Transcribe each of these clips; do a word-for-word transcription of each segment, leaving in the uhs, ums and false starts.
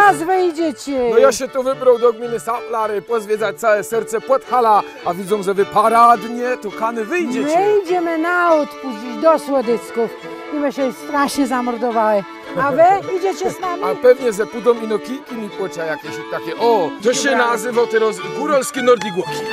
raz wyjdziecie. No ja się tu wybrał do gminy Szaflary, pozwiedzać całe serce Podhala, a widzą, że wy paradnie, to kany wyjdziecie. My idziemy na odpuścić do Słodycków i my się strasznie zamordowały. A wy idziecie z nami? A pewnie, że pójdą ino kijki mi płocia jakieś takie, o, to się nazywa teraz góralski Nordic Walking.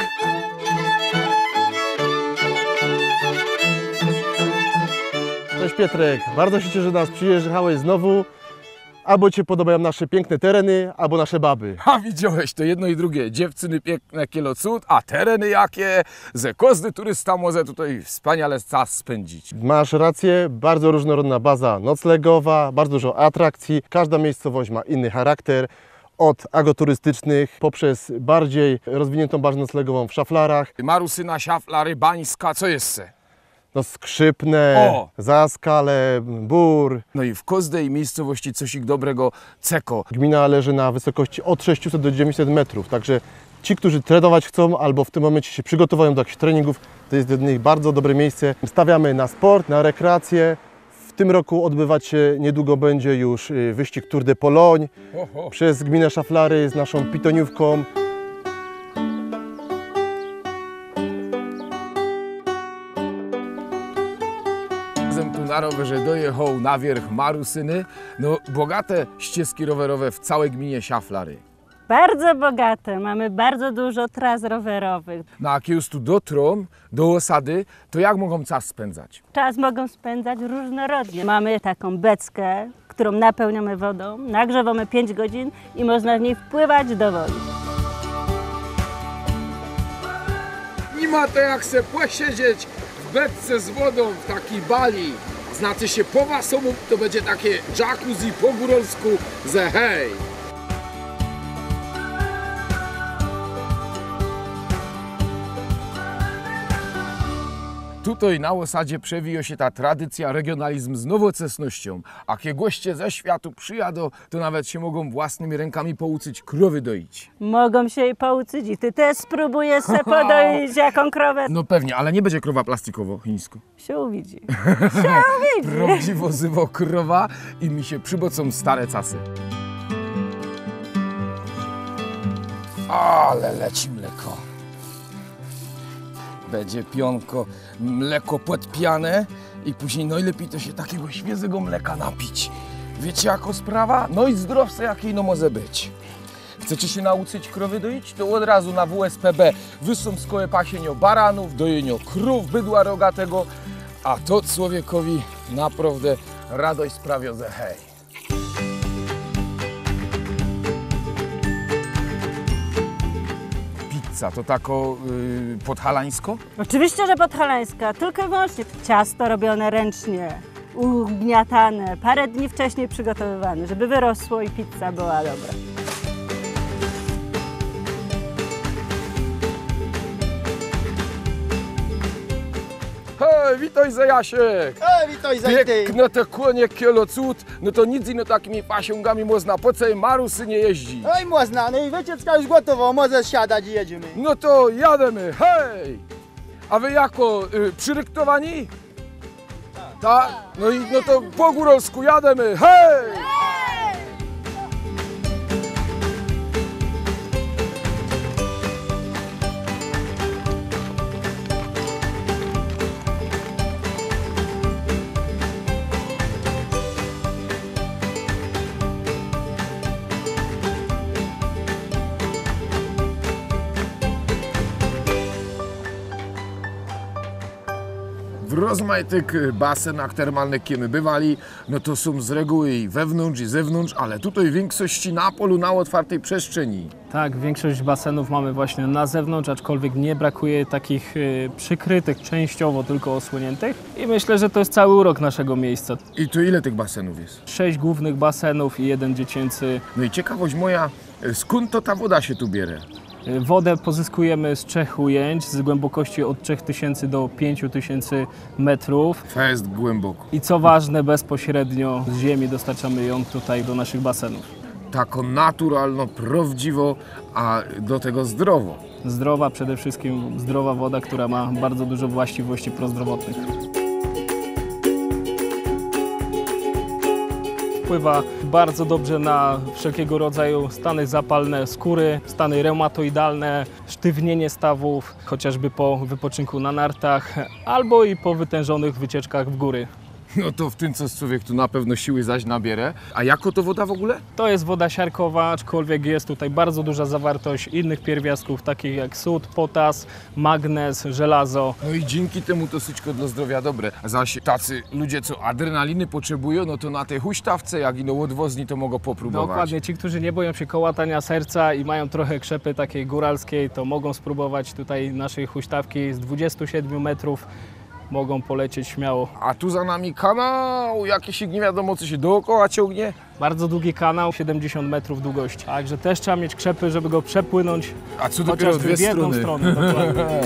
Cześć Pietrek, bardzo się cieszę, że do nas przyjechałeś znowu. Albo Cię podobają nasze piękne tereny, albo nasze baby. A widziałeś to jedno i drugie, dziewczyny piękne kielo cud, a tereny jakie, że każdy turysta może tutaj wspaniale czas spędzić. Masz rację, bardzo różnorodna baza noclegowa, bardzo dużo atrakcji. Każda miejscowość ma inny charakter. Od agroturystycznych poprzez bardziej rozwiniętą bazę noclegową w Szaflarach. Marusyna, Szaflary, Bańska, co jeszcze? No Skrzypne, O! Zaskale, Bór. No i w każdej miejscowości coś ich dobrego ceko. Gmina leży na wysokości od sześciuset do dziewięciuset metrów, także ci, którzy trenować chcą albo w tym momencie się przygotowują do jakichś treningów, to jest dla nich bardzo dobre miejsce. Stawiamy na sport, na rekreację. W tym roku odbywać się niedługo będzie już wyścig Tour de Pologne Oho. przez gminę Szaflary z naszą pitoniówką. Tu na rowerze dojechał na wierzch Marusyny, no bogate ścieżki rowerowe w całej gminie Szaflary. Bardzo bogate, mamy bardzo dużo tras rowerowych. No a jak już tu dotrą do osady, to jak mogą czas spędzać? Czas mogą spędzać różnorodnie. Mamy taką beckę, którą napełniamy wodą, nagrzewamy pięć godzin i można w niej wpływać do wody. Nie ma to jak se posiedzieć w beczce z wodą w takiej bali. Znaczy się po wasomu to będzie takie jacuzzi po góralsku, że hej. Tutaj na osadzie przewija się ta tradycja, regionalizm z nowoczesnością. A jak goście ze światu przyjadą, to nawet się mogą własnymi rękami pouczyć krowy doić. Mogą się jej pouczyć i ty też spróbujesz se podoić jaką krowę. No pewnie, ale nie będzie krowa plastikowo chińsko. Się uwidzi. Się uwidzi. Prawdziwo zywo krowa i mi się przybocą stare czasy. Ale leci mleko. Będzie pionko, mleko podpiane i później najlepiej to się takiego świeżego mleka napić. Wiecie jako sprawa? No i zdrowsze jakiej no może być. Chcecie się nauczyć krowy doić? To od razu na W S P B wysomskoje pasienio baranów, dojenio krów, bydła rogatego, a to człowiekowi naprawdę radość sprawia, że hej. To tako yy, podhalańsko? Oczywiście, że podhalańska, tylko i wyłącznie ciasto robione ręcznie, ugniatane, parę dni wcześniej przygotowywane, żeby wyrosło i pizza była dobra. Hej, witaj Zajasiek! Hej, witaj Zajty! Piękne te konie, kielo cud, no to nic ino takimi pasiągami można po całej Marusynie jeździć. Oj, można, no i wycieczka już gotowa, możesz siadać i jedziemy. No to jademy, hej! A wy jako, y, przyryktowani? Tak. Tak? No i no to po góralsku jademy, hej! W rozmaitych basenach termalnych, kiedy my bywali, no to są z reguły i wewnątrz i zewnątrz, ale tutaj w większości na polu, na otwartej przestrzeni. Tak, większość basenów mamy właśnie na zewnątrz, aczkolwiek nie brakuje takich y, przykrytych, częściowo tylko osłoniętych i myślę, że to jest cały urok naszego miejsca. I tu ile tych basenów jest? Sześć głównych basenów i jeden dziecięcy. No i ciekawość moja, skąd to ta woda się tu bierze? Wodę pozyskujemy z trzech ujęć, z głębokości od trzech tysięcy do pięciu tysięcy metrów. Fest głęboko. I co ważne, bezpośrednio z ziemi dostarczamy ją tutaj do naszych basenów. Tako naturalno, prawdziwo, a do tego zdrowo. Zdrowa, przede wszystkim zdrowa woda, która ma bardzo dużo właściwości prozdrowotnych. wpływa bardzo dobrze na wszelkiego rodzaju stany zapalne skóry, stany reumatoidalne, sztywnienie stawów, chociażby po wypoczynku na nartach albo i po wytężonych wycieczkach w góry. No to w tym co człowiek tu na pewno siły zaś nabierze. A jako to woda w ogóle? To jest woda siarkowa, aczkolwiek jest tutaj bardzo duża zawartość innych pierwiastków, takich jak sód, potas, magnez, żelazo. No i dzięki temu to syćko dla zdrowia dobre. A zaś tacy ludzie, co adrenaliny potrzebują, no to na tej huśtawce, jak i no odwozni, to mogą popróbować. Dokładnie, ci, którzy nie boją się kołatania serca i mają trochę krzepy takiej góralskiej, to mogą spróbować tutaj naszej huśtawki z dwudziestu siedmiu metrów. Mogą polecieć śmiało. A tu za nami kanał, jakiś nie wiadomo co się dookoła ciągnie. Bardzo długi kanał, siedemdziesiąt metrów długości. Także też trzeba mieć krzepy, żeby go przepłynąć. A co dopiero chociażby dwie w jedną strony. stronę. Dokładnie.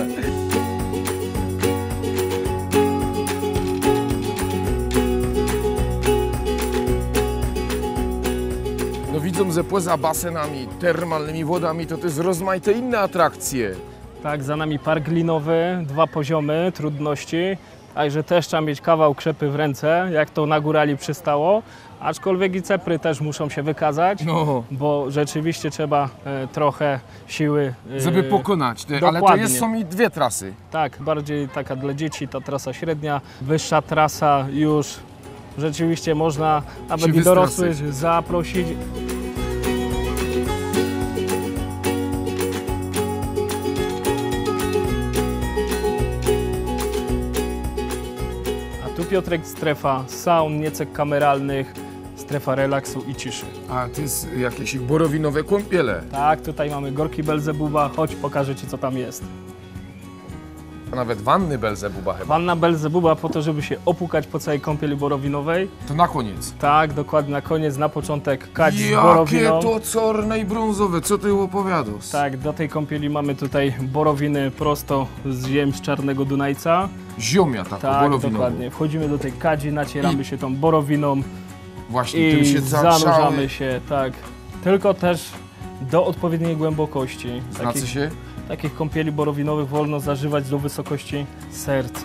No widzą, że poza basenami, termalnymi wodami, to też rozmaite inne atrakcje. Tak, za nami park linowy, dwa poziomy trudności. Także też trzeba mieć kawał krzepy w ręce, jak to na górali przystało. Aczkolwiek i cepry też muszą się wykazać, No. bo rzeczywiście trzeba e, trochę siły. E, Żeby pokonać te, ale to dokładnie. jest, są i dwie trasy. Tak, bardziej taka dla dzieci, ta trasa średnia. Wyższa trasa już rzeczywiście można nawet Się i dorosłych wystraszyć. zaprosić. A tu Piotrek strefa saun, niecek kameralnych, strefa relaksu i ciszy. A to jest jakieś ich borowinowe kąpiele. Tak, tutaj mamy Gorki Belzebuba, chodź pokażę Ci co tam jest. A nawet wanny Belzebuba chyba. Wanna Belzebuba po to, żeby się opłukać po całej kąpieli borowinowej. To na koniec. Tak, dokładnie na koniec, na początek kać z Jakie borowiną. to czarne i brązowe, co ty opowiadasz? Tak, do tej kąpieli mamy tutaj borowiny prosto z ziem z Czarnego Dunajca. Ziomia taką Tak, borowinową. dokładnie. Wchodzimy do tej kadzi, nacieramy się tą borowiną Właśnie, tym i się cały zanurzamy się, tak. Tylko też do odpowiedniej głębokości. Znaczy się? Takich kąpieli borowinowych wolno zażywać do wysokości serca.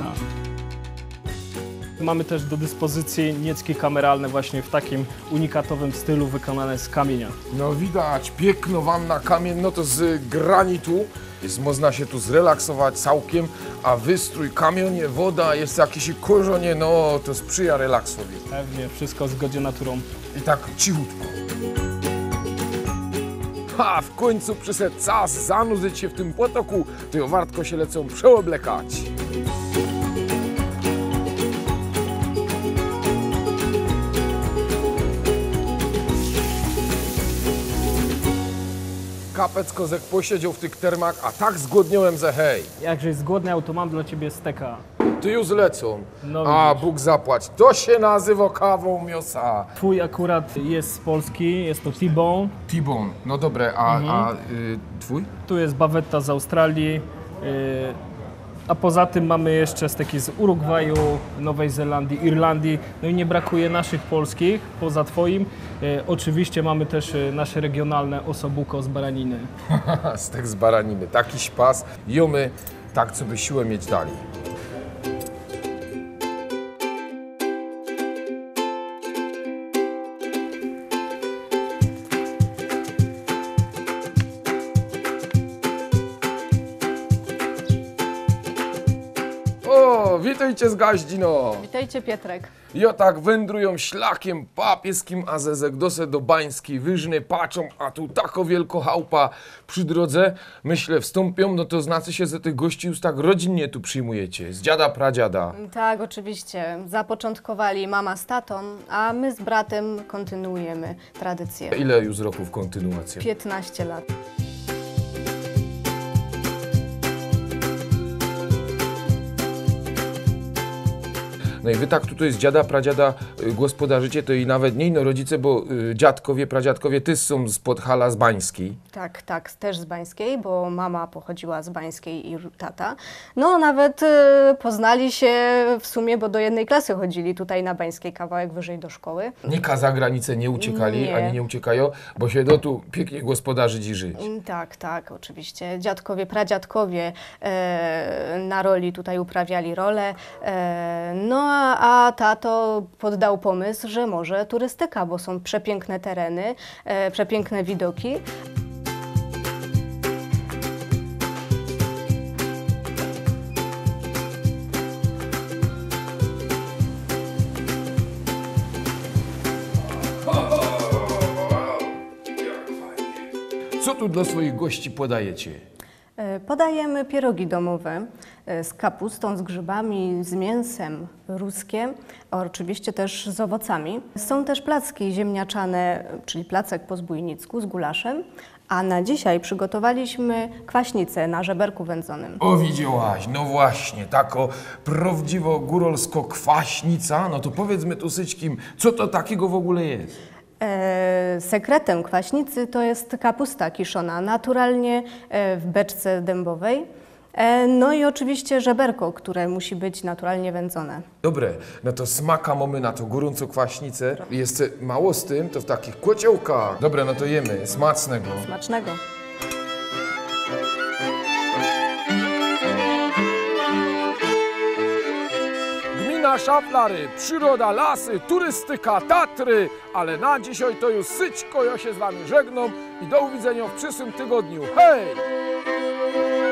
Mamy też do dyspozycji niecki kameralne właśnie w takim unikatowym stylu wykonane z kamienia. No widać, piękno wanna kamień, no to z granitu. Jest, można się tu zrelaksować całkiem, a wystrój, kamionie, woda, jest jakieś korzonie, no to sprzyja relaksowi. Pewnie, wszystko w zgodzie naturą. I tak cichutko. Ha, w końcu przyszedł czas zanurzyć się w tym potoku, to wartko się lecą przeoblekać. Kapec kozek posiedział w tych termach, a tak zgłodniałem, że hej, Jakżeś zgłodniał, to mam dla Ciebie steka. ty już lecą. No A widzisz. Bóg zapłać, to się nazywa kawą miosa. Twój akurat jest z Polski, jest to T-bone. T-bone, no dobre, a, a y, twój? Tu jest bawetta z Australii. Yy, a poza tym mamy jeszcze steki z Urugwaju, Nowej Zelandii, Irlandii. No i nie brakuje naszych polskich, poza Twoim. Yy, oczywiście mamy też yy, nasze regionalne osobuko z baraniny. Stek z baraniny, taki śpas, jomy, tak co by siłę mieć dali. O, witajcie z Gaździno! Witajcie, Pietrek. Jo tak wędrują szlakiem papieskim, a ze Zegdose do Bańskiej Wyżny patrzą, a tu tako wielko chałupa przy drodze. Myślę, wstąpią, no to znaczy się, że tych gości już tak rodzinnie tu przyjmujecie, z dziada, pradziada. Tak, oczywiście. Zapoczątkowali mama z tatą, a my z bratem kontynuujemy tradycję. Ile już roków kontynuacja? piętnaście lat. No i wy tak tutaj z dziada, pradziada y, gospodarzycie, to i nawet nie no rodzice, bo y, dziadkowie, pradziadkowie też są z Podhala, z Bańskiej. Tak, tak, też z Bańskiej, bo mama pochodziła z Bańskiej i tata. No nawet y, poznali się w sumie, bo do jednej klasy chodzili tutaj na Bańskiej, kawałek wyżej do szkoły. Nika za granicę nie uciekali, Nie. ani nie uciekają, bo się do tu pięknie gospodarzy żyć. Mm, Tak, tak, oczywiście. Dziadkowie, pradziadkowie e, na roli tutaj uprawiali rolę. E, no a tato poddał pomysł, że może turystyka, bo są przepiękne tereny, e, przepiękne widoki. Co tu dla swoich gości podajecie? E, Podajemy pierogi domowe e, z kapustą, z grzybami, z mięsem ruskie, a oczywiście też z owocami. Są też placki ziemniaczane, czyli placek po zbójnicku z gulaszem, a na dzisiaj przygotowaliśmy kwaśnicę na żeberku wędzonym. O, widziałaś, no właśnie, tako prawdziwo góralsko-kwaśnica, no to powiedzmy tu syćkim, co to takiego w ogóle jest? E, sekretem kwaśnicy to jest kapusta kiszona naturalnie e, w beczce dębowej. E, no i oczywiście żeberko, które musi być naturalnie wędzone. Dobre, no to smaka mamy na to gorąco kwaśnicę. Jeszcze mało z tym, to w takich kociołkach. Dobre, no to jemy, smacznego. Smacznego. Gmina Szaflary, przyroda, lasy, turystyka, Tatry, ale na dzisiaj to już syćko, ja się z wami żegnam i do uwidzenia w przyszłym tygodniu. Hej!